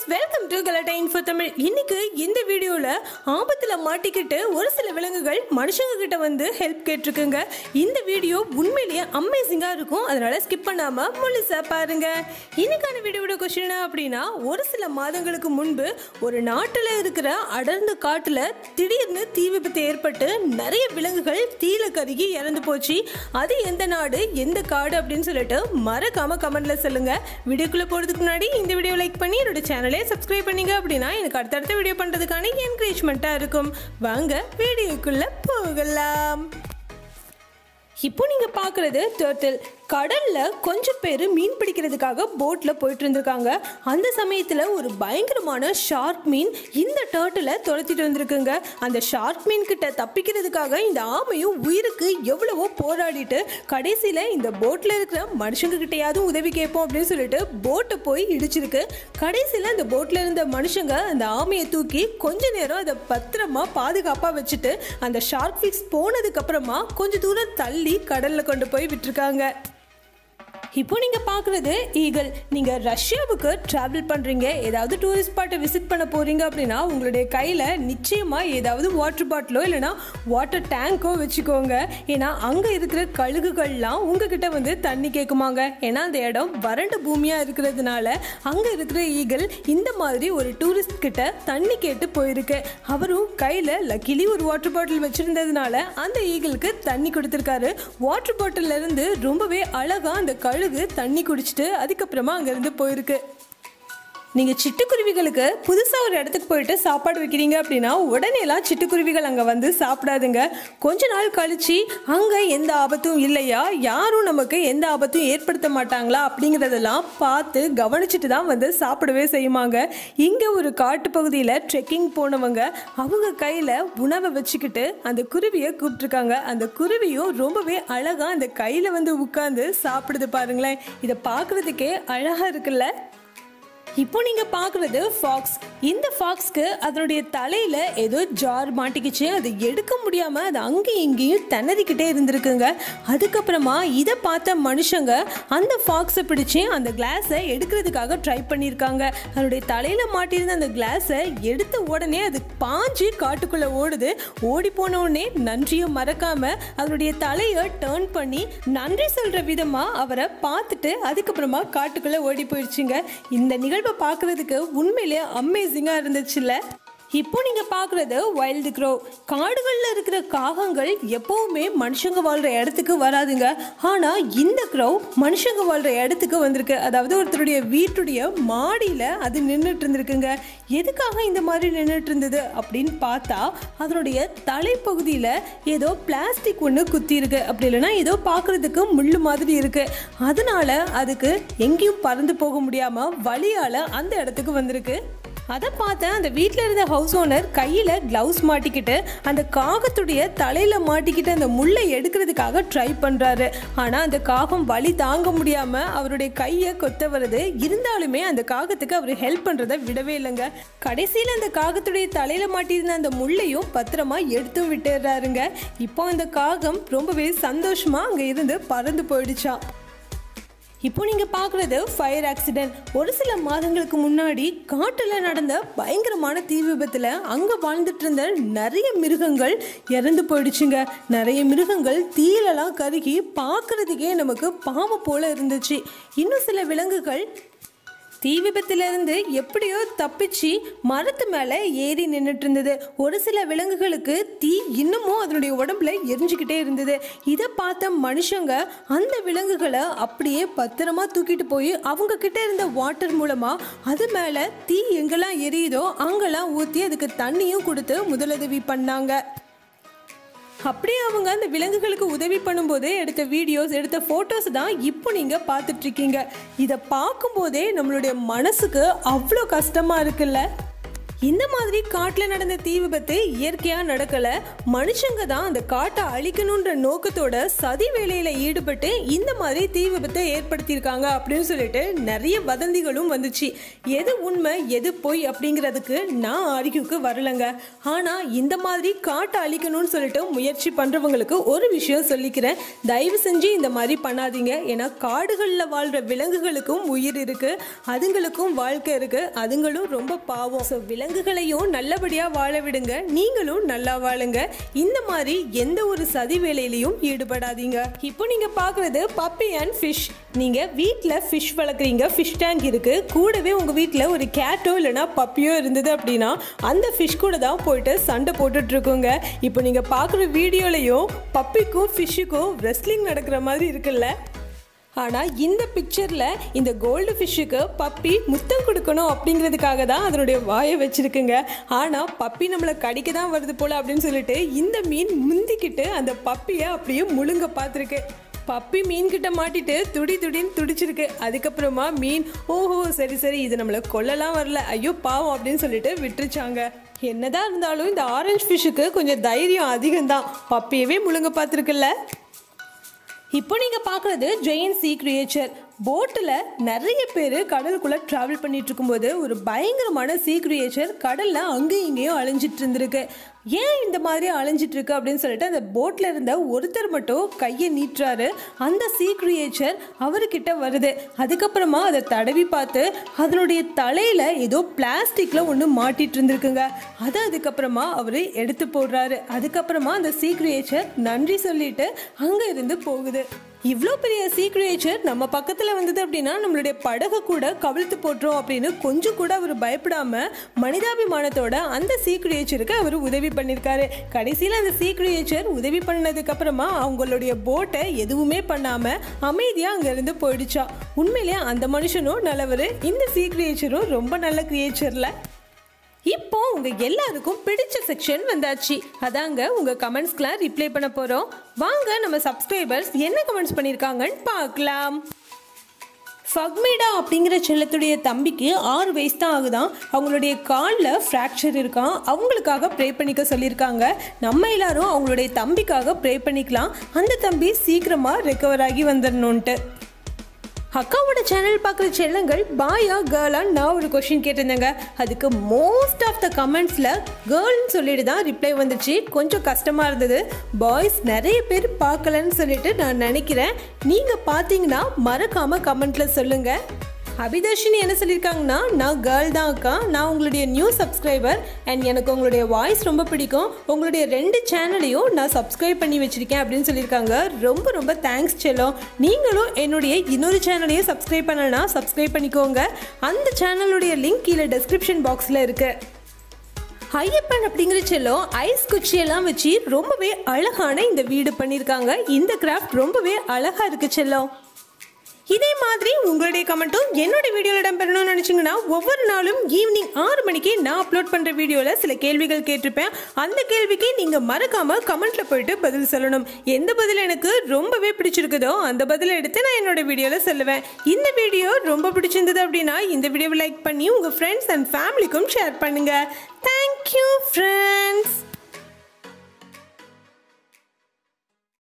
Welcome to Galatta info Tamil. இன்னைக்கு இந்த வீடியோல ஆபத்துல மாட்டிக்கிட்டு ஒரு சில விலங்குகள் மனுஷங்க கிட்ட வந்து ஹெல்ப் கேட்டிருக்குங்க. இந்த வீடியோ உண்மையிலேயே அமேசிங்கா இருக்கும், அதனால ஸ்கிப் பண்ணாம முழுசா பாருங்க. இன்னைக்கான வீடியோட கொஸ்டின் அப்படின்னா, ஒரு சில மாதங்களுக்கு முன்பு ஒரு நாட்டுல இருக்கிற அடர்ந்த காட்டுல திடீர்னு தீ விபத்து ஏற்பட்டு நிறைய விலங்குகள் தீல கருகி இறந்து போச்சு. அது எந்த நாடு எந்த காடு அப்படின்னு சொல்லிட்டு மறக்காம கமெண்ட்ல சொல்லுங்க. வீடியோக்குள்ள போறதுக்கு முன்னாடி இந்த வீடியோ லைக் பண்ணி என்னோட சேனலை சப்ஸ்கிரைப் பண்ணீங்க அப்படின்னா எனக்கு அடுத்தடுத்த வீடியோ பண்றதுக்கான என்கரேஜ்மெண்டா இருக்கும். வாங்க வீடியோக்குள்ள போகலாம். இப்போ நீங்க பாக்குறது டர்ட்டில். கடல்ல கொஞ்சம் பேர் மீன் பிடிக்கிறதுக்காக போட்ல போயிட்டு இருந்திருக்காங்க. அந்த சமயத்துல ஒரு பயங்கரமான ஷார்க் மீன் இந்த டர்ட்டில துரத்திட்டு வந்திருக்குங்க. அந்த ஷார்க் மீன் கிட்ட தப்பிக்கிறதுக்காக இந்த ஆமையும் உயிருக்கு எவ்வளவோ போராடிட்டு கடைசியில இந்த போட்ல இருக்கிற மனுஷங்க கிட்டையாவது உதவி கேட்போம் அப்படின்னு சொல்லிட்டு போட்டை போய் இடிச்சிருக்கு. கடைசியில அந்த போட்ல இருந்த மனுஷங்க அந்த ஆமையை தூக்கி கொஞ்ச நேரம் அதை பத்திரமா பாதுகாப்பா வச்சுட்டு அந்த ஷார்க் ஃபிஷ் போனதுக்கு அப்புறமா கொஞ்ச தூரம் தள்ளி கடல்ல கொண்டு போய் விட்டுருக்காங்க. இப்போ நீங்க பாக்குறது ஈகிள். நீங்க ரஷ்யாவுக்கு டிராவல் பண்றீங்க, ஏதாவது டூரிஸ்ட் ஸ்பாட்டை விசிட் பண்ண போறீங்க அப்படின்னா உங்களுடைய கையில நிச்சயமா ஏதாவது வாட்டர் பாட்டிலோ இல்லைன்னா வாட்டர் டேங்கோ வச்சுக்கோங்க. ஏன்னா அங்க இருக்கிற கழுகுகள்லாம் உங்ககிட்ட வந்து தண்ணி கேட்குமாங்க. ஏன்னா அந்த இடம் வறண்ட பூமியா இருக்கிறதுனால அங்க இருக்கிற ஈகிள் இந்த மாதிரி ஒரு டூரிஸ்ட் கிட்ட தண்ணி கேட்டு போயிருக்கு. அவரும் கையில லக்கிலி ஒரு வாட்டர் பாட்டில் வச்சிருந்ததுனால அந்த ஈகிளுக்கு தண்ணி கொடுத்திருக்காரு. வாட்டர் பாட்டில்ல இருந்து ரொம்பவே அழகா அந்த கழுகு தண்ணி குடிச்சிட்டு அதுக்கப்புறமா அங்கிருந்து போயிருக்கு. நீங்க சிட்டுக்குருவிகளுக்கு புதுசா ஒரு இடத்துக்கு போயிட்டு சாப்பாடு வைக்கிறீங்க அப்படின்னா உடனேலாம் சிட்டுக்குருவிகள் அங்க வந்து சாப்பிடாதுங்க. கொஞ்ச நாள் கழிச்சு அங்க எந்த ஆபத்தும் இல்லையா, யாரும் நமக்கு எந்த ஆபத்தும் ஏற்படுத்த மாட்டாங்களா அப்படிங்கறதெல்லாம் பார்த்து கவனிச்சுட்டு தான் வந்து சாப்பிடவே செய்யுமாங்க. இங்க ஒரு காட்டு பகுதியில ட்ரெக்கிங் போனவங்க அவங்க கையில உணவை வச்சுக்கிட்டு அந்த குருவியை கூப்பிட்டுருக்காங்க. அந்த குருவியும் ரொம்பவே அழகா அந்த கையில வந்து உட்கார்ந்து சாப்பிடுது பாருங்களேன். இதை பார்க்கறதுக்கே அழகா இருக்குல்ல. இப்போ நீங்க பாக்குறது ஃபாக்ஸ். இந்த ஃபாக்ஸ்க்கு அதனுடைய தலையில ஏதோ ஜார் மாட்டிக்கிச்சு, அதை எடுக்க முடியாம அது அங்கேயும் இங்கேயும் திணறிக்கிட்டே இருந்திருக்குங்க. அதுக்கப்புறமா இதை பார்த்த மனுஷங்க அந்த ஃபாக்ஸை பிடிச்சு அந்த கிளாஸை எடுக்கிறதுக்காக ட்ரை பண்ணியிருக்காங்க. அதனுடைய தலையில மாட்டியிருந்த அந்த கிளாஸை எடுத்த உடனே அது பாஞ்சு காட்டுக்குள்ள ஓடுது. ஓடி போன உடனே நன்றியும் மறக்காம அதனுடைய தலையை டர்ன் பண்ணி நன்றி சொல்ற விதமா அவரை பார்த்துட்டு அதுக்கப்புறமா காட்டுக்குள்ள ஓடி போயிடுச்சுங்க. இந்த நிகழ்வு பார்க்கிறதுக்கு உண்மையிலே அமேசிங்கா இருந்துச்சுல்ல. இப்போ நீங்க பாக்குறது வைல்டு க்ரோ. காடுகள்ல இருக்கிற காகங்கள் எப்பவுமே மனுஷங்க வாழ்ற இடத்துக்கு வராதுங்க. ஆனா இந்த க்ரோ மனுஷங்க வாழ்ற இடத்துக்கு வந்திருக்கு. அதாவது ஒருத்தருடைய வீட்டுடைய மாடியில அது நின்றுட்டு இருந்திருக்குங்க. எதுக்காக இந்த மாதிரி நின்றுட்டு இருந்தது அப்படின்னு பார்த்தா அதனுடைய தலைப்பகுதியில ஏதோ பிளாஸ்டிக் ஒன்று குத்தி இருக்கு, அப்படி இல்லைன்னா ஏதோ பார்க்கறதுக்கு முள்ளு மாதிரி இருக்கு. அதனால அதுக்கு எங்கேயும் பறந்து போக முடியாம வழியால அந்த இடத்துக்கு வந்திருக்கு. அதை பார்த்த அந்த வீட்டில் இருந்த ஹவுஸ் ஓனர் கையில் க்ளவுஸ் மாட்டிக்கிட்டு அந்த காகத்துடைய தலையில் மாட்டிக்கிட்டு அந்த முள்ளை எடுக்கிறதுக்காக ட்ரை பண்ணுறாரு. ஆனால் அந்த காகம் வலி தாங்க முடியாமல் அவருடைய கையை கொத்த வருது. இருந்தாலுமே அந்த காகத்துக்கு அவர் ஹெல்ப் பண்ணுறதை விடவே இல்லைங்க. கடைசியில் அந்த காகத்துடைய தலையில் மாட்டியிருந்த அந்த முள்ளையும் பத்திரமா எடுத்து விட்டுறாருங்க. இப்போ அந்த காகம் ரொம்பவே சந்தோஷமாக அங்கே இருந்து பறந்து போயிடுச்சா. இப்போ நீங்க பாக்குறது ஃபயர் ஆக்சிடென்ட். ஒரு சில மாதங்களுக்கு முன்னாடி காட்டுல நடந்த பயங்கரமான தீ விபத்துல அங்க வாழ்ந்துட்டு இருந்த நிறைய மிருகங்கள் இறந்து போயிடுச்சுங்க. நிறைய மிருகங்கள் தீயிலெல்லாம் கருகி பார்க்கறதுக்கே நமக்கு பாவம் போல இருந்துச்சு. இன்னும் சில விலங்குகள் தீ விபத்திலிருந்து எப்படியோ தப்பிச்சு மரத்து மேலே ஏறி நின்றுட்டு இருந்தது. ஒரு சில விலங்குகளுக்கு தீ இன்னமும் அதனுடைய உடம்புல எரிஞ்சுக்கிட்டே இருந்தது. இதை பார்த்த மனுஷங்க அந்த விலங்குகளை அப்படியே பத்திரமா தூக்கிட்டு போய் அவங்க கிட்ட இருந்த வாட்டர் மூலமா அது மேலே தீ எங்கெல்லாம் எரியுதோ அங்கெல்லாம் ஊற்றி அதுக்கு தண்ணியும் கொடுத்து முதலுதவி பண்ணாங்க. அப்படியே அவங்க அந்த விலங்குகளுக்கு உதவி பண்ணும்போது எடுத்த வீடியோஸ் எடுத்த ஃபோட்டோஸ் தான் இப்போ நீங்கள் பார்த்துட்டு இருக்கீங்க. இதை பார்க்கும்போதே நம்மளுடைய மனசுக்கு அவ்வளோ கஷ்டமாக இருக்குல்ல. இந்த மாதிரி காட்டில் நடந்த தீ விபத்து இயற்கையா நடக்கல, மனுஷங்க தான் அந்த காட்டை அழிக்கணுன்ற நோக்கத்தோட சதி வேலையில ஈடுபட்டு இந்த மாதிரி தீ விபத்தை ஏற்படுத்தியிருக்காங்க அப்படின்னு சொல்லிட்டு நிறைய வதந்திகளும் வந்துச்சு. எது உண்மை எது பொய் அப்படிங்கிறதுக்கு நான் அறிக்கைக்கு வரலங்க. ஆனா இந்த மாதிரி காட்டை அழிக்கணும்னு சொல்லிட்டு முயற்சி பண்றவங்களுக்கு ஒரு விஷயம் சொல்லிக்கிறேன், தயவு செஞ்சு இந்த மாதிரி பண்ணாதீங்க. ஏன்னா காடுகளில் வாழ்ற விலங்குகளுக்கும் உயிர் இருக்கு, அதுங்களுக்கும் வாழ்க்கை இருக்கு, அதுங்களும் ரொம்ப பாவம். ஸோ விலங்குகளையும் நல்லபடியா வாழ விடுங்க, நீங்களும் நல்லா வாழுங்க. இந்த மாதிரி எந்த ஒரு சதி வேலையிலையும் ஈடுபடாதீங்க. இப்போ நீங்க பார்க்குறது பப்பி அண்ட் ஃபிஷ். நீங்க வீட்டில் ஃபிஷ் வளர்க்குறீங்க, ஃபிஷ் டேங்க் இருக்கு, கூடவே உங்க வீட்டில் ஒரு கேட்டோ இல்லைனா பப்பியோ இருந்தது அப்படின்னா அந்த ஃபிஷ் கூட தான் போயிட்டு சண்டை போட்டுட்டு இருக்கோங்க. இப்போ நீங்க பார்க்குற வீடியோலையும் பப்பிக்கும் ஃபிஷ்ஷுக்கும் ரெஸ்லிங் நடக்கிற மாதிரி இருக்குல்ல. ஆனால் இந்த பிக்சரில் இந்த கோல்டு ஃபிஷ்ஷுக்கு பப்பி முத்தம் கொடுக்கணும் அப்படிங்கிறதுக்காக தான் அதனுடைய வாயை வச்சுருக்குங்க. ஆனால் பப்பி நம்மளை கடிக்க தான் வருது போல் அப்படின்னு சொல்லிட்டு இந்த மீன் முந்திக்கிட்டு அந்த பப்பியை அப்படியே முழுங்க பார்த்துருக்கு. பப்பி மீன் கிட்ட மாட்டிட்டு துடின்னு துடிச்சிருக்கு. அதுக்கப்புறமா மீன் ஓஹோ சரி சரி இது நம்மளை கொல்லலாம் வரல, ஐயோ பாவம் அப்படின்னு சொல்லிட்டு விட்டுருச்சாங்க. என்னதான் இருந்தாலும் இந்த ஆரஞ்சு ஃபிஷ்ஷுக்கு கொஞ்சம் தைரியம் அதிகம்தான், பப்பியவே முழுங்க பார்த்துருக்குல்ல. இப்போ நீங்கள் பார்க்குறது ஜெயண்ட் சீ கிரியேச்சர். போட்டில் நிறைய பேர் கடலுக்குள்ளே ட்ராவல் பண்ணிட்டு இருக்கும்போது ஒரு பயங்கரமான சீ கிரியேச்சர் கடலில் அங்கேயும் இங்கேயும் அலைஞ்சிட்டு இருந்திருக்கு. ஏன் இந்த மாதிரி அலைஞ்சிட்டு இருக்கு அப்படின்னு சொல்லிட்டு அந்த போட்டில் இருந்த ஒருத்தர் மட்டும் கையை நீட்டுறாரு. அந்த சீ கிரியேச்சர் அவர்கிட்ட வருது. அதுக்கப்புறமா அதை தடவி பார்த்து அதனுடைய தலையில் ஏதோ பிளாஸ்டிக்கில் ஒன்று மாட்டிட்டு இருந்திருக்குங்க. அதை அதுக்கப்புறமா அவர் எடுத்து போடுறாரு. அதுக்கப்புறமா அந்த சீ கிரியேச்சர் நன்றி சொல்லிட்டு அங்கே இருந்து போகுது. இவ்வளோ பெரிய சீ கிரியேச்சர் நம்ம பக்கத்தில் வந்தது அப்படின்னா நம்மளுடைய படகை கூட கவிழ்த்து போட்டுரும் அப்படின்னு கொஞ்சம் கூட அவர் பயப்படாம மனிதாபிமானத்தோட அந்த சீ கிரியேச்சருக்கு அவர் உதவி பண்ணியிருக்காரு. கடைசியில் அந்த சீ கிரியேச்சர் உதவி பண்ணதுக்கு அப்புறமா அவங்களுடைய போட்டை எதுவுமே பண்ணாம அமைதியாக அங்கேருந்து போயிடுச்சா. உண்மையிலேயே அந்த மனுஷனும் நல்லவர், இந்த சீ கிரியேச்சரும் ரொம்ப நல்ல கிரியேச்சர்ல. இப்போ உங்க எல்லாருக்கும் பிடிச்ச செக்ஷன் வந்தாச்சு. அதாங்க உங்க கமெண்ட்ஸ்க்குலாம் ரிப்ளை பண்ண போறோம். வாங்க நம்ம சப்ஸ்கிரைபர்ஸ் என்ன கமெண்ட்ஸ் பண்ணியிருக்காங்கன்னு பார்க்கலாம். ஃபக்மேடா அப்படிங்கிற செல்லத்துடைய தம்பிக்கு 6 வயசு தான் ஆகுதான். அவங்களுடைய காலில் ஃப்ராக்சர் இருக்கான், அவங்களுக்காக ப்ரே பண்ணிக்க சொல்லியிருக்காங்க. நம்ம எல்லாரும் அவங்களுடைய தம்பிக்காக ப்ரே பண்ணிக்கலாம், அந்த தம்பி சீக்கிரமாக ரெக்கவர் ஆகி வந்துடணுன்ட்டு. அக்காவோட சேனல் பார்க்குற செல்லங்கள் பாயா கேர்ளான்னு நான் ஒரு கொஷின் கேட்டிருந்தேங்க. அதுக்கு மோஸ்ட் ஆஃப் த கமெண்ட்ஸில் கேர்ள்னு சொல்லிட்டு தான் ரிப்ளை வந்துச்சு. கொஞ்சம் கஷ்டமாக இருந்தது. பாய்ஸ் நிறைய பேர் பார்க்கலன்னு சொல்லிட்டு நான் நினைக்கிறேன். நீங்கள் பார்த்தீங்கன்னா மறக்காமல் கமெண்ட்டில் சொல்லுங்கள். அபிதர்ஷினி என்ன சொல்லியிருக்காங்கன்னா, நான் கேர்ள் தான் அக்கா, நான் உங்களுடைய நியூ சப்ஸ்கிரைபர் அண்ட் எனக்கு உங்களுடைய வாய்ஸ் ரொம்ப பிடிக்கும், உங்களுடைய 2 சேனலையும் நான் சப்ஸ்கிரைப் பண்ணி வச்சுருக்கேன் அப்படின்னு சொல்லியிருக்காங்க. ரொம்ப ரொம்ப தேங்க்ஸ் செல்லம். நீங்களும் என்னுடைய இன்னொரு சேனலையும் சப்ஸ்கிரைப் பண்ணலன்னா சப்ஸ்கிரைப் பண்ணிக்கோங்க. அந்த சேனலுடைய லிங்க் கீழே டெஸ்கிரிப்ஷன் பாக்ஸில் இருக்குது. ஐயப்பன் அப்படிங்கிற செல்லம் ஐஸ் குச்சியெல்லாம் வச்சு ரொம்பவே அழகான இந்த வீடு பண்ணியிருக்காங்க. இந்த கிராஃப்ட் ரொம்பவே அழகாக இருக்குது செல்லம். இதே மாதிரி உங்களுடைய கமெண்ட்டும் என்னோட வீடியோவில் இடம்பெறணும்னு நினச்சிங்கன்னா ஒவ்வொரு நாளும் ஈவினிங் 6 மணிக்கு நான் அப்லோட் பண்ணுற வீடியோவில் சில கேள்விகள் கேட்டிருப்பேன். அந்த கேள்விக்கு நீங்கள் மறக்காமல் கமெண்ட்டில் போயிட்டு பதில் சொல்லணும். எந்த பதில் எனக்கு ரொம்பவே பிடிச்சிருக்குதோ அந்த பதிலை எடுத்து நான் என்னோட வீடியோவில் சொல்லுவேன். இந்த வீடியோ ரொம்ப பிடிச்சிருந்தது அப்படின்னா இந்த வீடியோவை லைக் பண்ணி உங்கள் ஃப்ரெண்ட்ஸ் அண்ட் ஃபேமிலிக்கும் ஷேர் பண்ணுங்கள். Thank you friends.